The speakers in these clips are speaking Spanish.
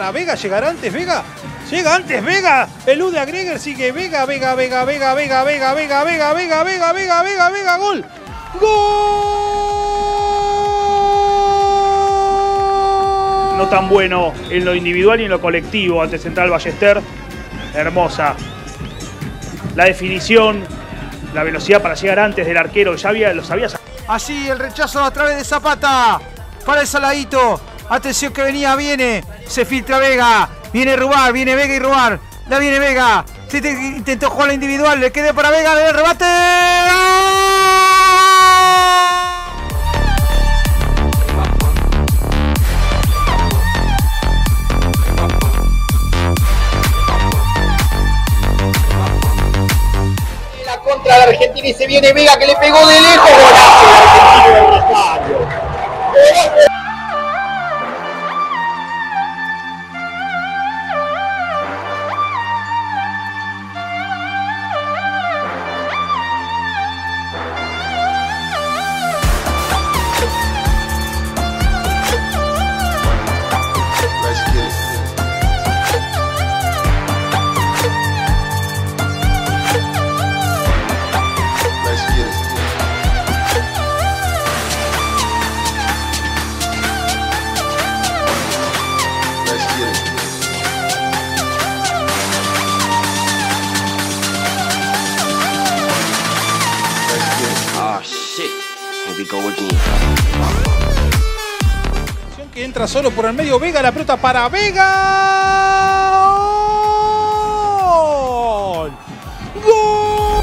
Vega. Vega llegará antes, Vega. Llega antes Vega. Elude a Grieger, sigue Vega. Vega. Gol. ¡Gol! No tan bueno en lo individual y en lo colectivo ante Central Ballester. Hermosa la definición, la velocidad para llegar antes del arquero. Ya lo sabía. Allí el rechazo a través de Zapata para el Saladito. Atención que viene. Se filtra Vega. Viene Rubar, viene Vega y Rubar. La viene Vega. Intentó jugar la individual. Le queda para Vega. El rebate. La contra de Argentina y se viene Vega que le pegó de lejos. Golazo de Argentina del Rosario. Que entra solo por el medio Vega, la pelota para Vega. ¡Gol! ¡Gol!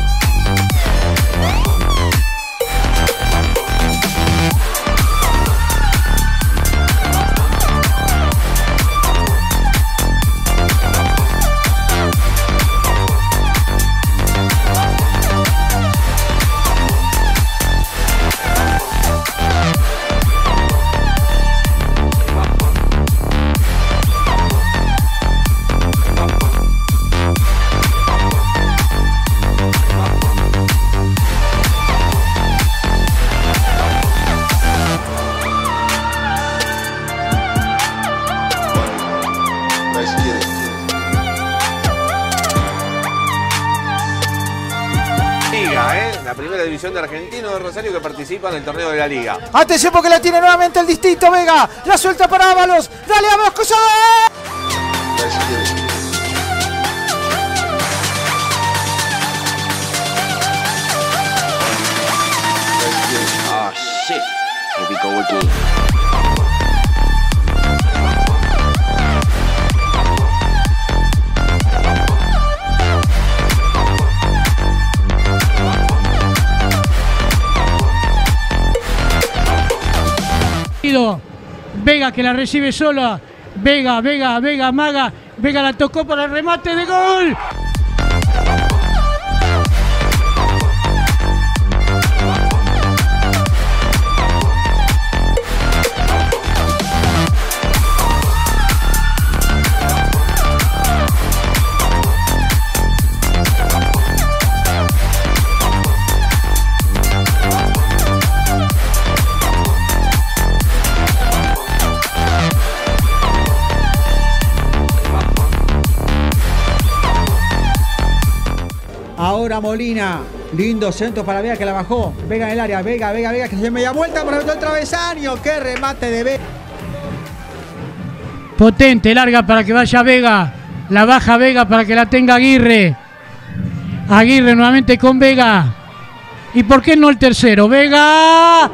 La primera división de Argentino de Rosario que participa en el torneo de la Liga. Atención porque la tiene nuevamente el distinto Vega. La suelta para Ábalos. Dale Ábalos, cruzado. Oh shit. Here we go again. Vega que la recibe sola. Vega, amaga. Vega la tocó para el remate de gol. Ahora Molina, lindo centro para Vega que la bajó. Vega en el área, Vega que se media vuelta por el travesaño. Qué remate de Vega. Potente, larga para que vaya Vega. La baja Vega para que la tenga Aguirre. Aguirre nuevamente con Vega. ¿Y por qué no el tercero? Vega.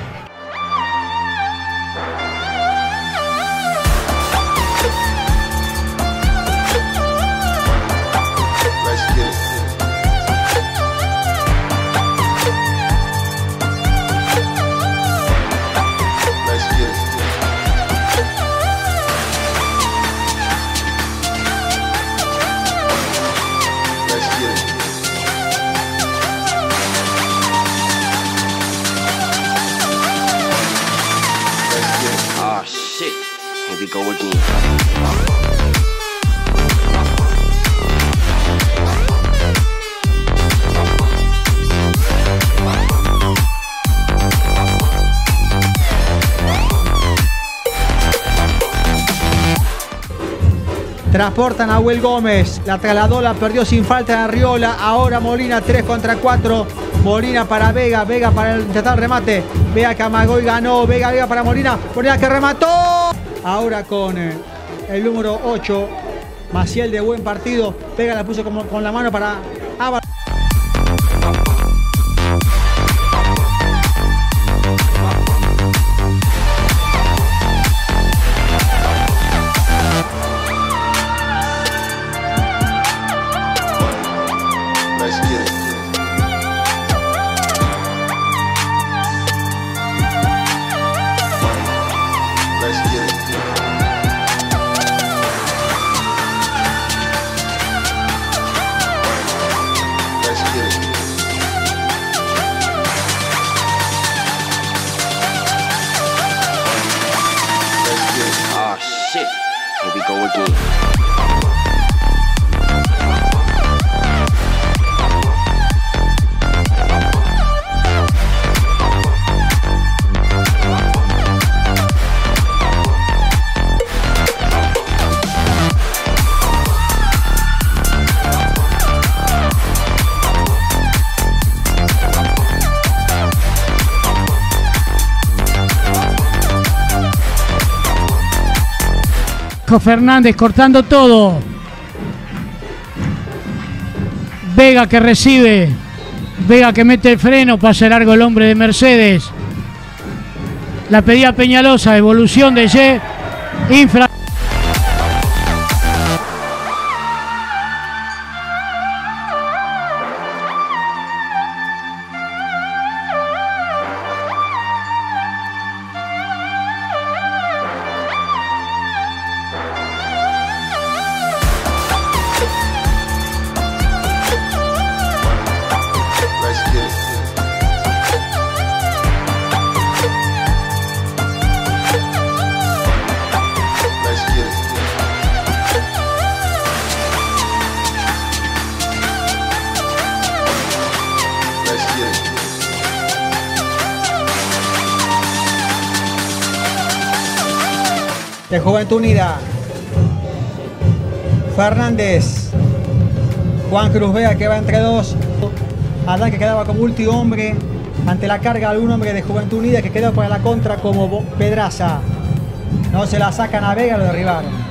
Oh shit. Here we go again. Transportan a Nahuel Gómez. La trasladó, la perdió sin falta en Arriola. Ahora Molina 3 contra 4. Molina para Vega. Vega para intentar el remate. Vega que amagó y ganó. Vega para Molina. Molina que remató. Ahora con el número 8. Maciel de buen partido. Vega la puso con la mano para Ábalos. Oh shit. Here we go again. Fernández cortando todo. Vega que recibe. Vega que mete el freno. Pase largo el hombre de Mercedes. La pedía Peñalosa. Evolución de Ye. Infra. De Juventud Unida. Fernández. Juan Cruz Vega que va entre dos. Adán que quedaba como último hombre ante la carga de algún hombre de Juventud Unida que quedó para la contra como Pedraza. No se la sacan a Vega, lo derribaron.